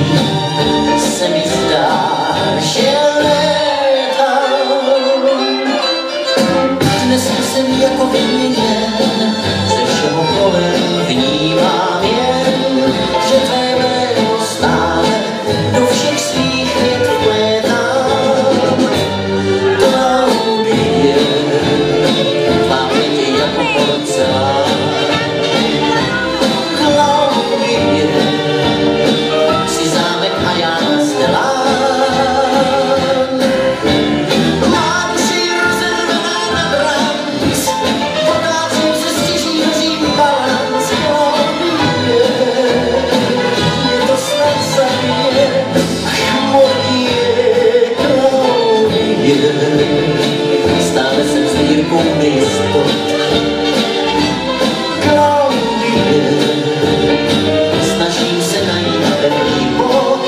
se mi zdá, že létám. Dnes jsem jako vyměněn, ze všeho kolem vnímám jen, že tvé jméno stále do všech svých vět vplétám. Klaudie, tvá pět je jako porcelán. Klaudie, jsi zámek a já stelán. Má duši rozervaná na branc, potácím se stěží hořím balans. Klaudie, mě to snad zabije, ach moje Klaudie. Stále jsem sbírkou nejistot. Klaudie, snažím se najít pevný bod.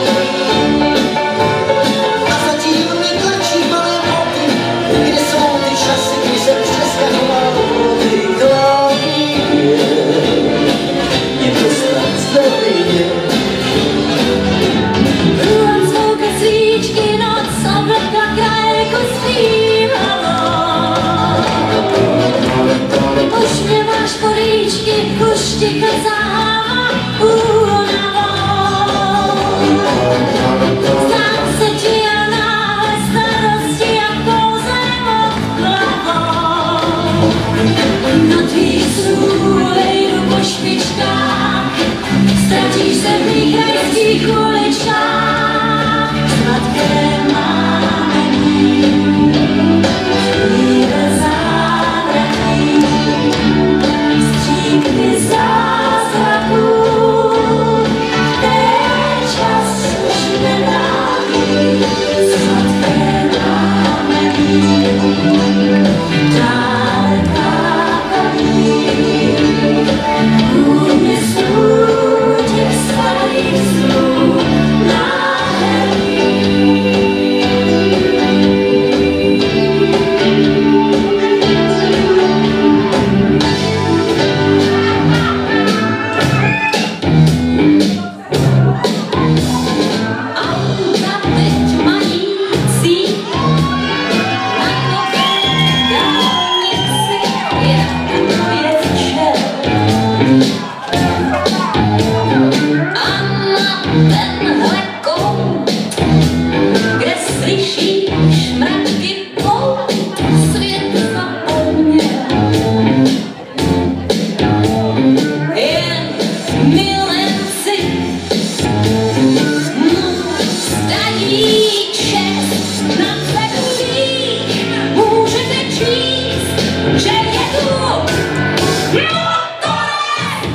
A zatím mi tlačí malé boty, kde jsou ty časy, kdy jsem přeskakoval ploty. Klaudie, mě to snad zabije. Průlom zvouka svíčky, noc obleka krajku zpívalo. Už mě máš políčky, už ti kazává únavou. Zdám se ti a náhle starosti jak kouzlem od hlavou. Na tvých snů vejdu po špičkách, ztratíš se v mých rajských uličkách. Sladké máme mít, chvíle závratný, střípky zázraků, ten čas už nedávý. Sladké máme mít, dálka paní, úmyslů těch starých snů nádherný. Auta teď mají cíl, na nové dálnici je večer. A na tenhle kout, kde slyšíš mraky pout, svět zapomněl. Jen milenci dají čest na dveřích. Můžete číst, že je tu motorek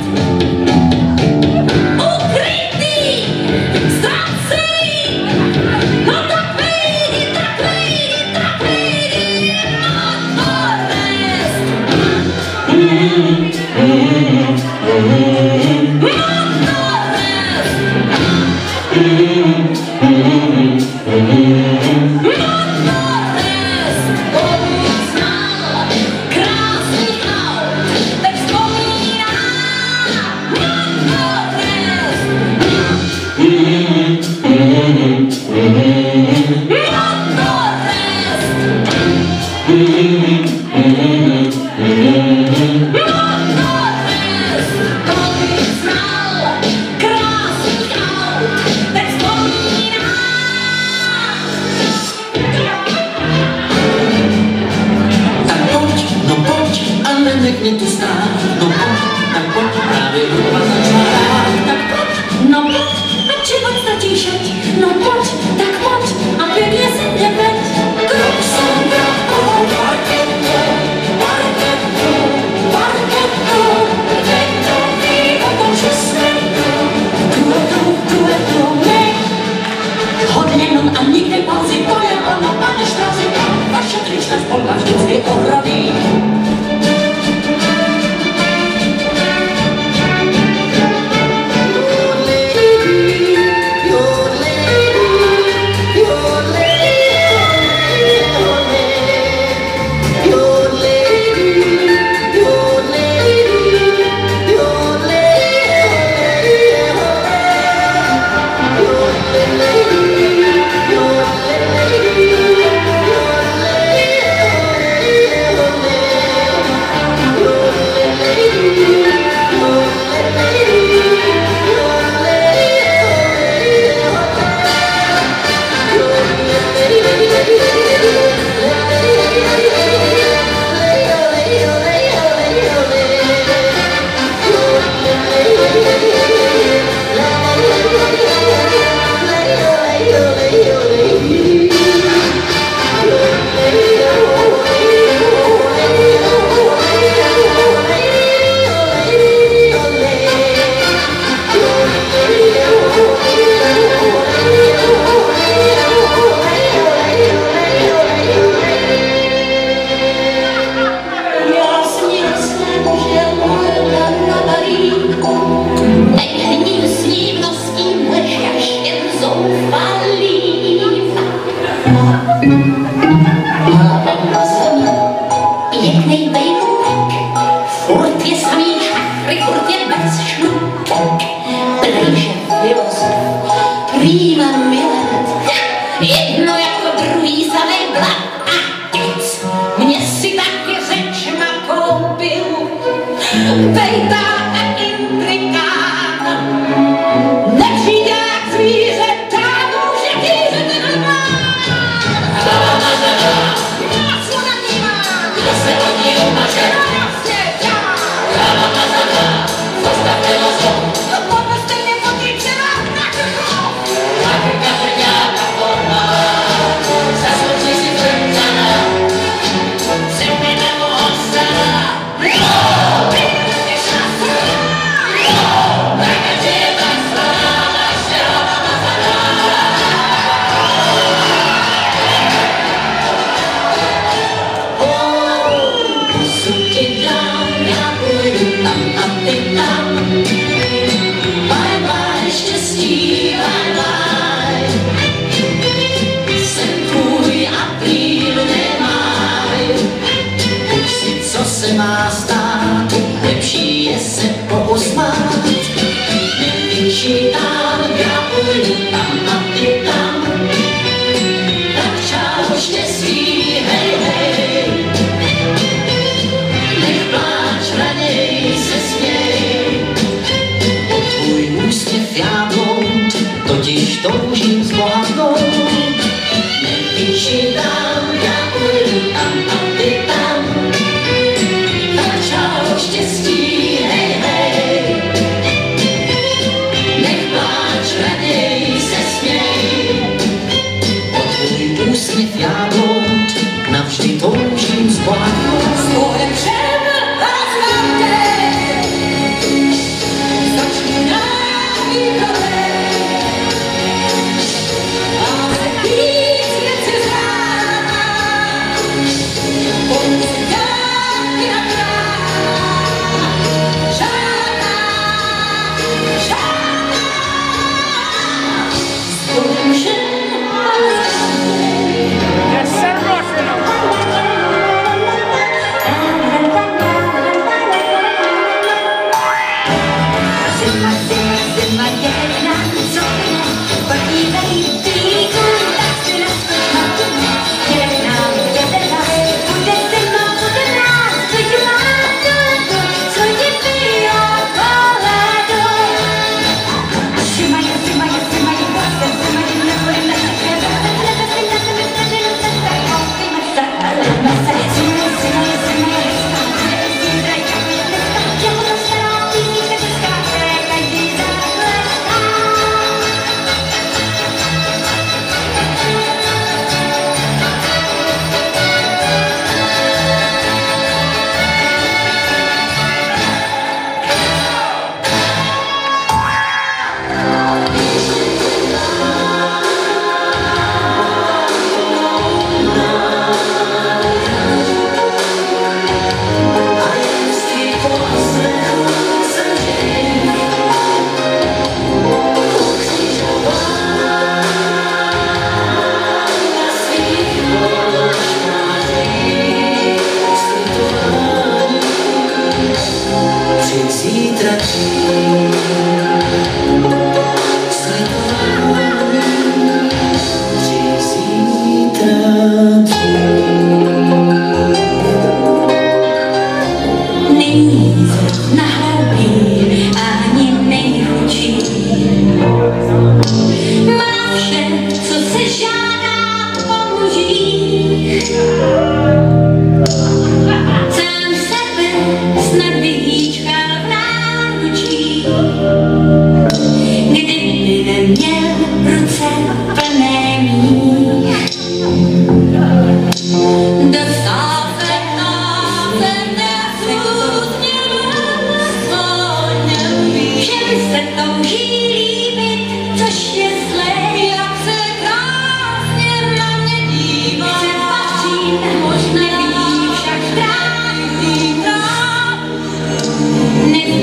ukrytý, ztracený. No tak vejdi, Kolik znal krásných aut, teď vzpomínám. Kolik znal krásných aut, teď vzpomínám. Bývá milet, jedno jako druhý samej blad a tic. Mě si taky řečma koupil, pejta a intrikán. Nepřijde jak zvíře, tánu, že kýře ten lván. Co na ní má? Kdo se od ní umaže? Vlastně já. Hlava mazaná, zastavte rozum. Pomozte mě potýčela na krku. Takrka frňáka forma, zaslouží si frňana. Zemi nebo osana. Když nás frňá, tak je tak zvaná naše hlava mazaná. Pusu ti dám, já půjdu tam a ty tam. Bye bye, štěstí, bye bye. Jsem tvůj a prýl nemáj. Uč si, co se má stát, lepší je se pousmát. Nevyčítám, já půjdu tam a ty tam. Tak čau, štěstí, hej, hej. Nech pláč, raději se směj. O tvůj úsměv já bloud, totiž toužím zbohatnout. Nevyčítám, já půjdu tam a ty tam. Tak čau, štěstí, hej, hej. Nech pláč, raději se směj. O tvůj úsměv já bloud, navždy toužím zbohatnout. Svoje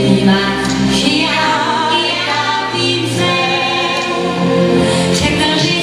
Řekl, že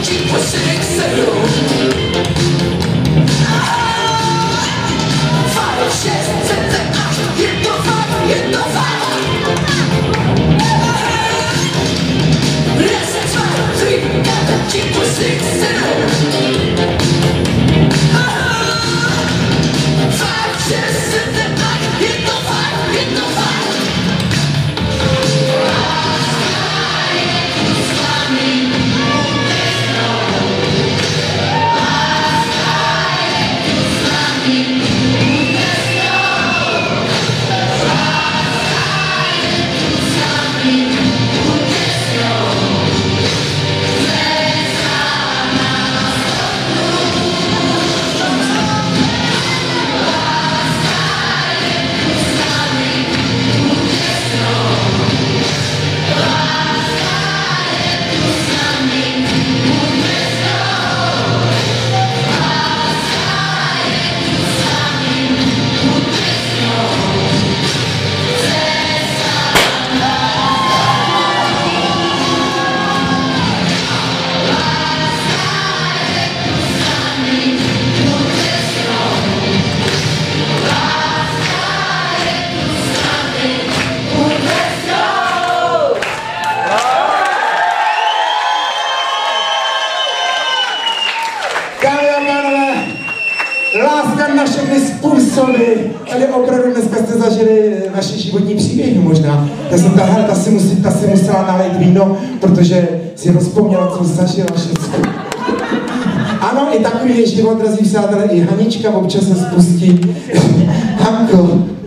Láska na všechny způsoby. Tady opravdu dneska jste zažili naše životní příběhy možná. Ta si musela nalejt víno, protože si rozpomněla, co zažila všechno. Ano, i takový je život, drazí přátelé, i Hanička občas se spustí. Hanko.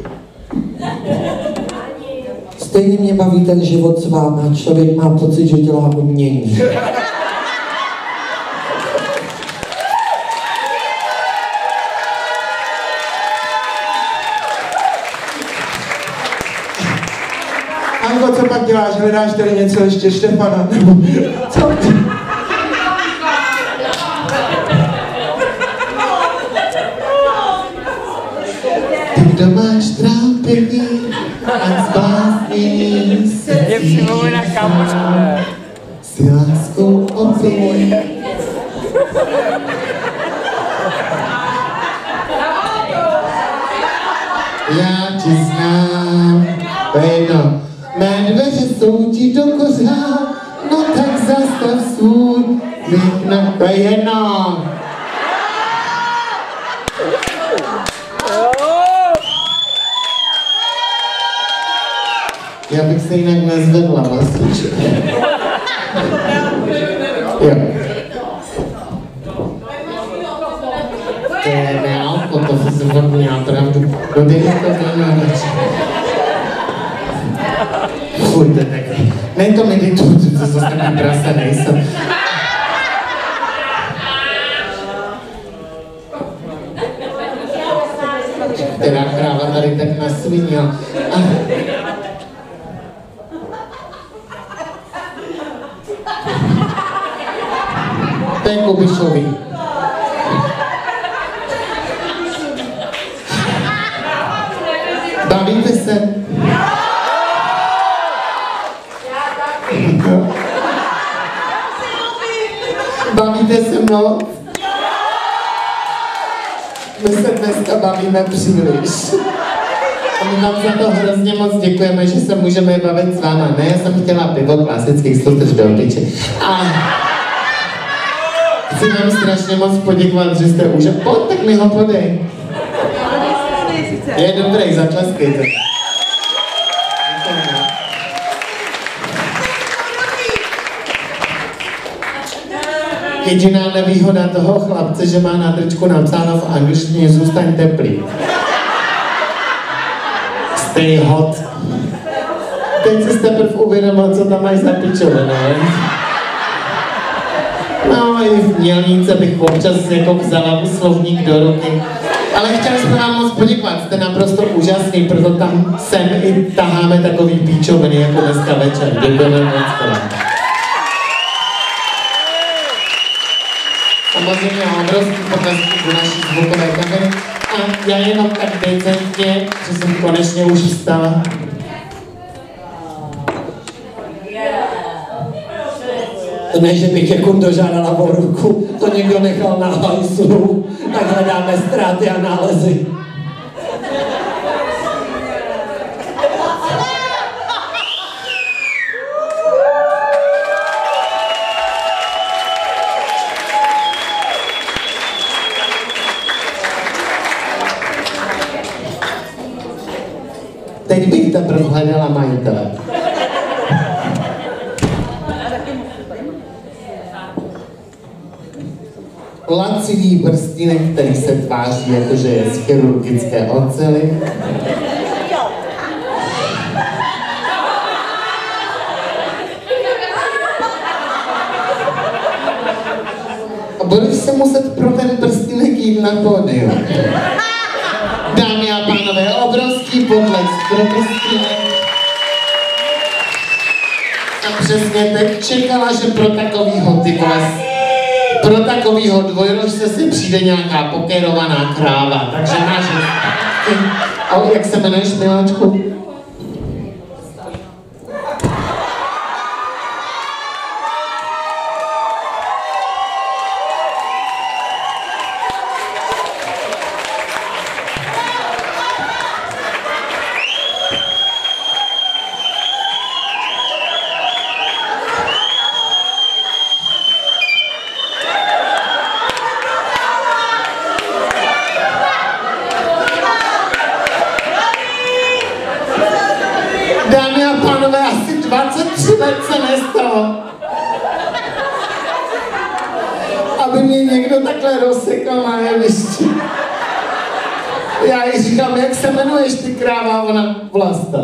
Stejně mě baví ten život s váma. Člověk má pocit, že dělá umění. Hanko, co pak děláš? Hledáš tady něco ještě Štefana? Co ty? Ty, kdo máš trápení a zbásnění se si láskou opět. Já ti znám, to je jedno. Mé dveře jsou ti do kořán, no tak zastav svůj mých na to je jedno. Já bych se jinak nezvedla, vlastně. Jo. To je nealko, to se zvodní, já pravdu. No ty to víme radši. Fuj, to je taky. Ne to medituju, to zase takový prasa nejsem. Která kráva tady tak nasvinila. To je Kubišový. Bavíte se? Bavíte se mnou? My se dneska bavíme příliš. A my vám za to hrozně moc děkujeme, že se můžeme bavit s váma. Ne, já jsem chtěla pivo klasických soutež do obliče. A chci vám strašně moc poděkovat, že jste úžasný. Pojď, tak mi ho podej. Je dobrý, zatleskejte. Jediná nevýhoda toho chlapce, že má na tričku napsáno v angličtině zůstaň teplý. Stay hot. Teď si teprve uvědomil, co tam máš za pičovinu, ne? No i v Mělnice bych občas jako vzala slovník do ruky. Ale chtěl jsem vám moc poděkovat, jste naprosto úžasný, proto tam sem i taháme takový píčoviny jako dneska večer. Děkujeme moc krát. Samozřejmě obrovský potlesky do naší zvukové kamery a já jenom tak decentně, že jsem konečně už vstala. Ne, že bych jako dožádala o ruku, to někdo nechal na hajslu, tak hledáme ztráty a nálezy. Teď bych teprve hledala majitele. Laciný prstínek, který se tváří, jakože je z chirurgické ocely. A budeš se muset pro ten prstínek jít na pódium. Dámy a pánové, obrovský potlesk pro prstínek. A přesně teď čekala, že pro takovýho pro takovýho dvojrožce si přijde nějaká pokérovaná kráva, takže máš... Ale jak se jmenuješ, miláčku? Asi 23 let se nestalo, aby mě někdo takhle rozsekal na jevišti. Já jí říkám, jak se jmenuješ ty kráva, ona Vlasta.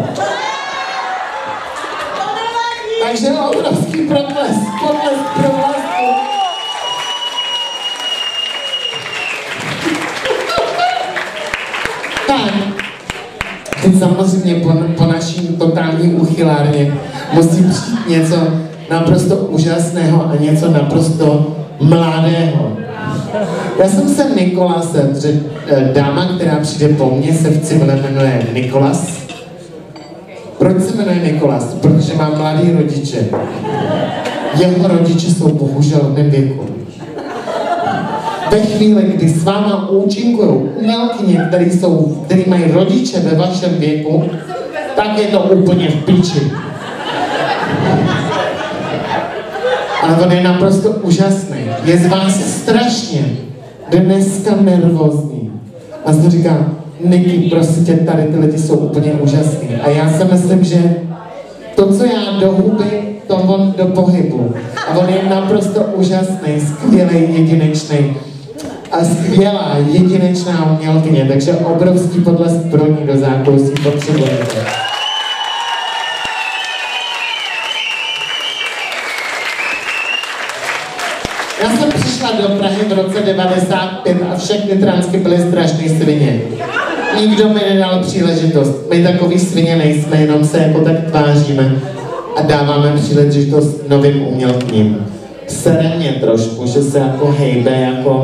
Takže obrovský potlesk pro Vlastu. Tak. Teď samozřejmě po naší totální uchylárně musí přijít něco naprosto úžasného a něco naprosto mladého. Já jsem se Nikolasem, že dáma, která přijde po mně, se v civile jmenuje Nikolas. Proč se jmenuje Nikolas? Protože má mladý rodiče. Jeho rodiče jsou bohužel v mém věku. Ve chvíli, kdy s váma účinkují umělkyně, který mají rodiče ve vašem věku, tak je to úplně v piči. Ale on je naprosto úžasný. Je z vás strašně dneska nervózní. A se říká, Niky, prostě tě, tady ty lidi jsou úplně úžasný. A já si myslím, že to, co já do huby, to on do pohybu. A on je naprosto úžasný, skvělý, jedinečný. A skvělá, jedinečná umělkyně, takže obrovský potlesk pro ní do zákulisí potřebujete. Já jsem přišla do Prahy v roce 95 a všechny transky byly strašný svině. Nikdo mi nedal příležitost. My takový svině nejsme, jenom se jako tak tváříme a dáváme příležitost novým umělkyním. Sere mě trošku, že se jako hejbe, jako...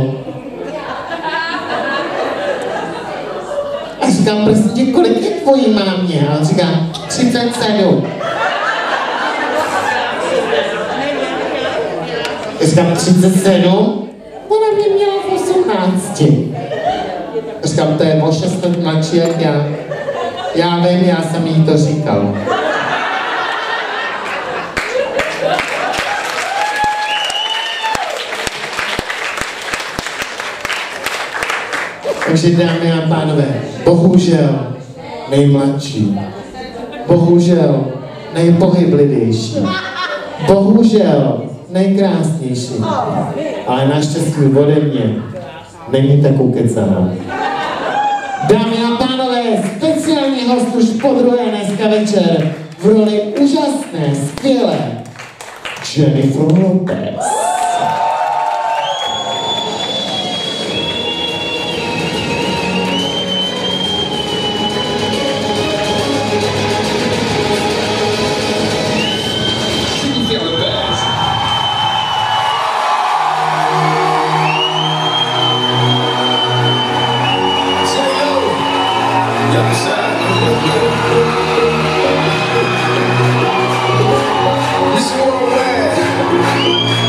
A říkám, prosím tě, kolik je tvojí mámě? A on říká, 37. Já říkám, 37? Ona mě měla v 18. A říkám, to je o 6 let mladší jak já. Já vím, já jsem jí to říkal. Takže dámy a pánové, bohužel nejmladší, bohužel nejpohyblivější, bohužel nejkrásnější, ale naštěstí ode mě není tak ukecaná. Dámy a pánové, speciální host už podruhé dneska večer v roli úžasné, skvělé Jennifer Lopez. This world where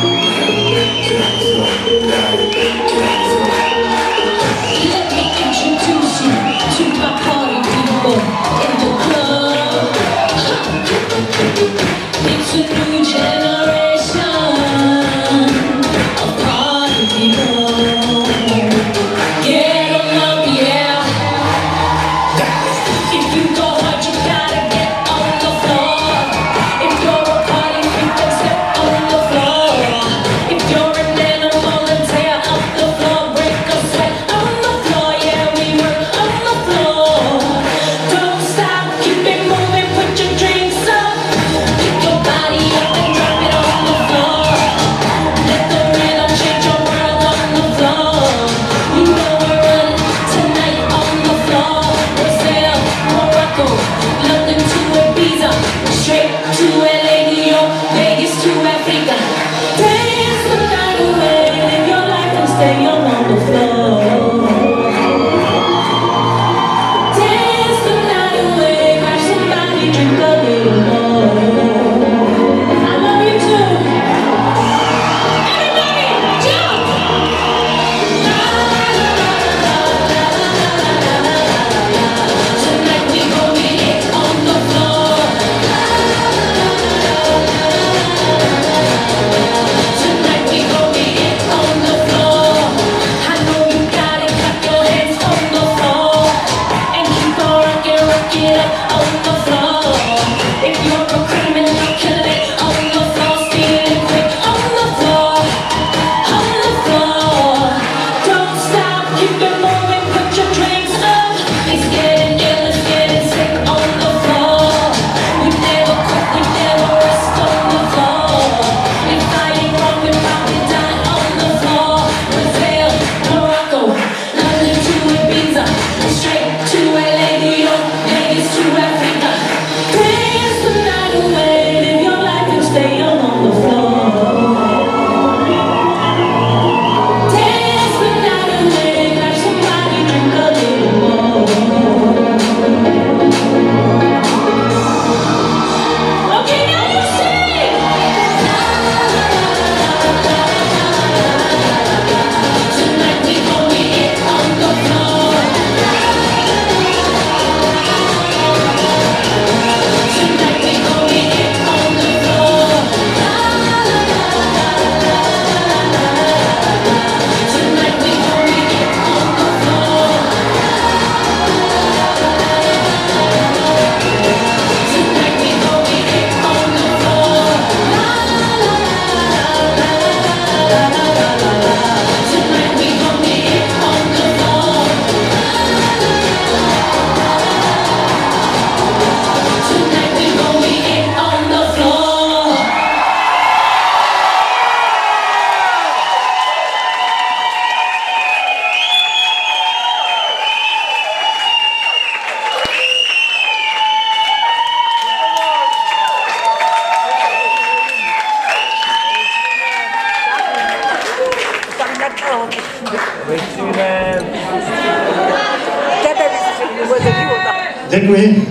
Děkuji.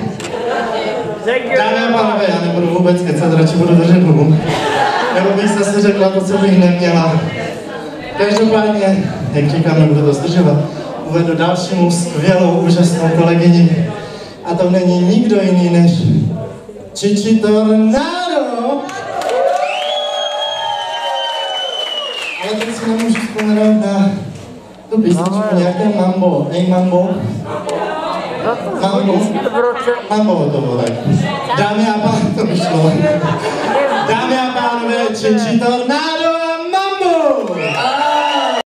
Dámy a pánové, já nebudu vůbec kecat, radši budu držet hubu. Nebo bych zase řekla to, co bych neměla. Každopádně, jak říkám, nebudu to zdržovat, uvedu dalšímu skvělou, úžasnou kolegyni. A to není nikdo jiný než Čiči Tornado. Ale teď si nemůžu vzpomenout na tu písničku, nějaké mambo. Ej mambo. Mambo to bylo tak. Dámy a pánové, to vyšlo. Dámy a pánové, Čiči Tornado a mambo!